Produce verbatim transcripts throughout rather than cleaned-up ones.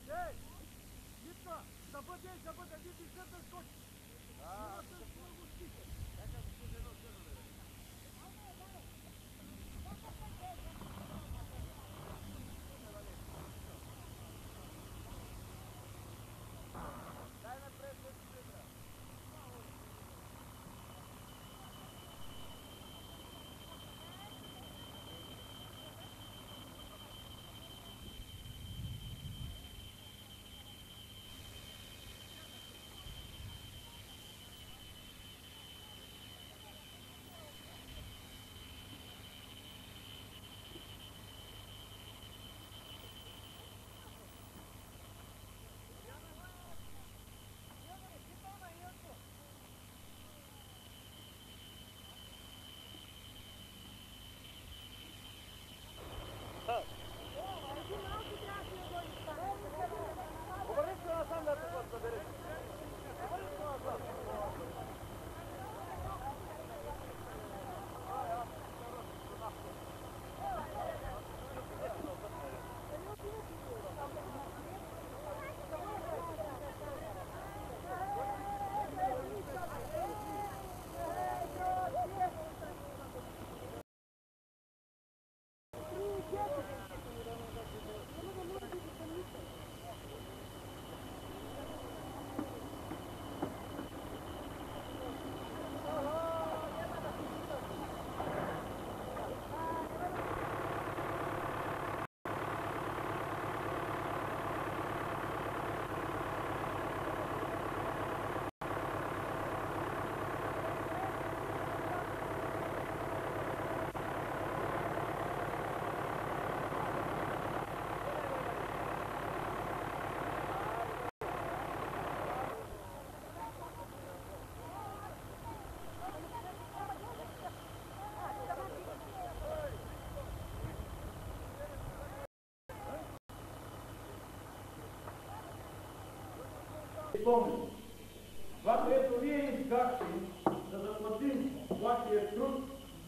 Спомням. Това, което вие искахте, за да платим вашия труд,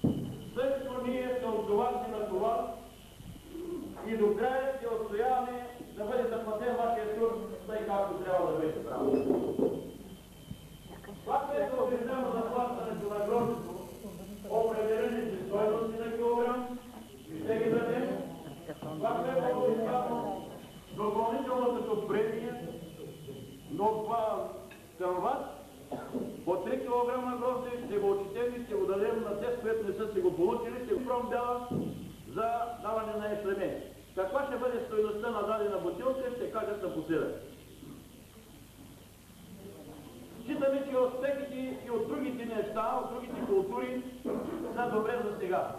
също ние се отговаряме на това и до края ще отстояваме да бъде заплатен вашия труд, тъй както трябва да бъде. Това, което обясняваме за плащането на гроздето, определените стойности на килограм, и ще ги дадем. Това, което обясняваме допълнителното премия, но това към вас, по три килограма грозде ще го отчетем и ще го дадем на тези, които не са си го получили, ще го промбяла за даване на ешлеме. Каква ще бъде стойността на дадена бутилка, ще кажат напоследък. Считаме, че успехите и от другите неща, от другите култури са добре за сега.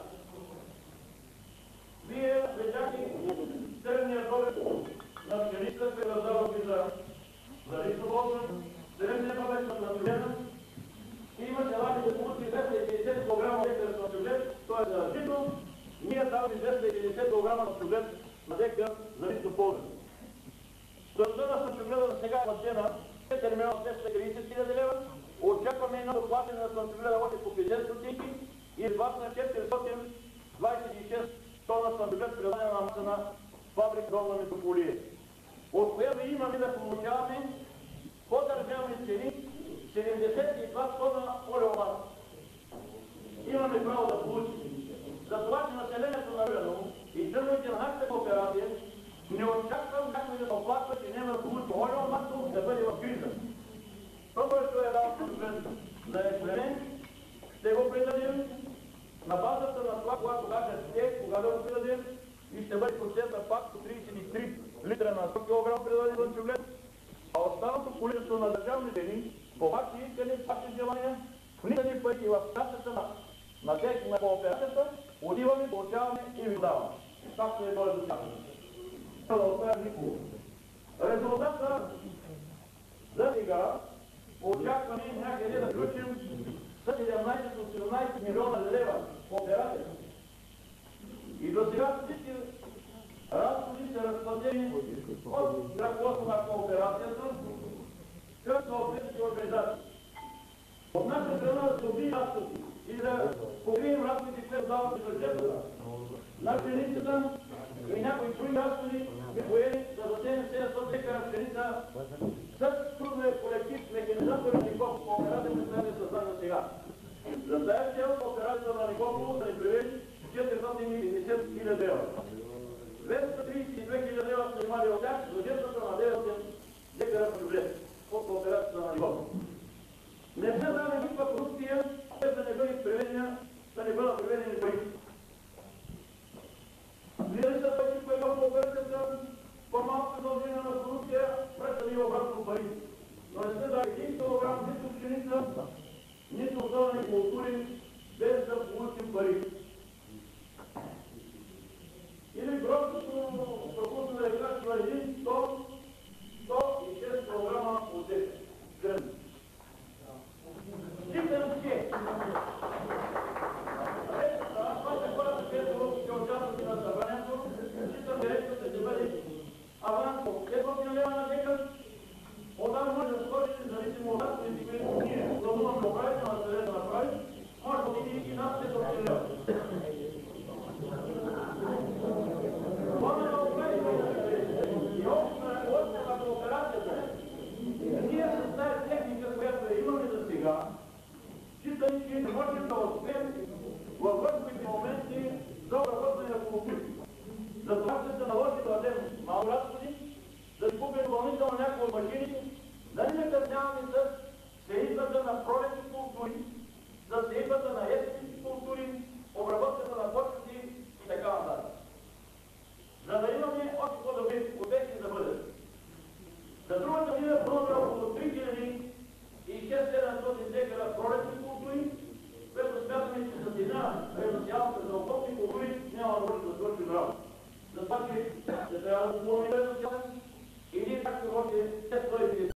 Вие видяхте средния добър на пшеницата, се раздавате за за лично ползване, средния добър на слънчогледа и има желание да получи двеста и петдесет килограма декар слънчоглед, т.е. за жито, ние даваме двеста и петдесет килограма слънчоглед на декар за лично ползване. Стойността на слънчогледа за сега е платена четири милиона двеста и тридесет хиляди лева, очакваме едно доплащане на слънчогледа още по петдесет стотинки и изплащане на четиристотин двадесет и шест тона слънчоглед предадена на маса на фабрика Долна Метрополия, от която имаме да получаваме по държавни цени седемдесет и два тона олеомаса. Имаме право да получим. За това, че населението на Рудено и членовете на нашата кооперация не очаквам някой да оплаква, че няма да получи олеомаса да бъде в криза. Това, което е дал за експеримент, ще го предадем на базата на това, когато кажат те, кога да го предадем, и ще бъде процента пак по тридесет и три литра на сто килограма предаден слънчоглед, а останалото количество на държавни цени, по ваши искане, ваши желания, влизани пъти в касата на, на тек на кооперацията, отиваме, получаваме и ви даваме. Както е дойде до тях. Да оставя никога. Резултата за сега очакваме някъде да включим седемнадесет до осемнадесет милиона лева кооперацията. И до сега всички разходи са разплатени от ръководството на кооперацията към съответните организации. От наша страна да се убием разходи и да покрием разходите, които дават за бюджета на пшеницата и някои други разходи, поели да дадем седемстотин декара двеста тридесет и две хиляди лева са имали от тях за жертвата на деветстотин декара в бюджет от кооперацията на ниво. Не се даде никаква корупция, без да не бъде приведена, да не бъдат приведени пари. Вие ли са този, който в кооперацията по-малко задължение на корупция, праща ни обратно пари. Но не се даде един килограм, нито пшеница, нито особени култури, без да получим пари. Или гроздото пропусна да изкачва един тон, сто и шест килограма от десет гръм. Считам, че това са хората, които ще участват на събранието, считам, че речта ще бъде аванс от петстотин лева на декар. Оттам може да сложите, независимо от разходите, които ние плануваме управителна съвет да направи, може да отиде и над петстотин лева.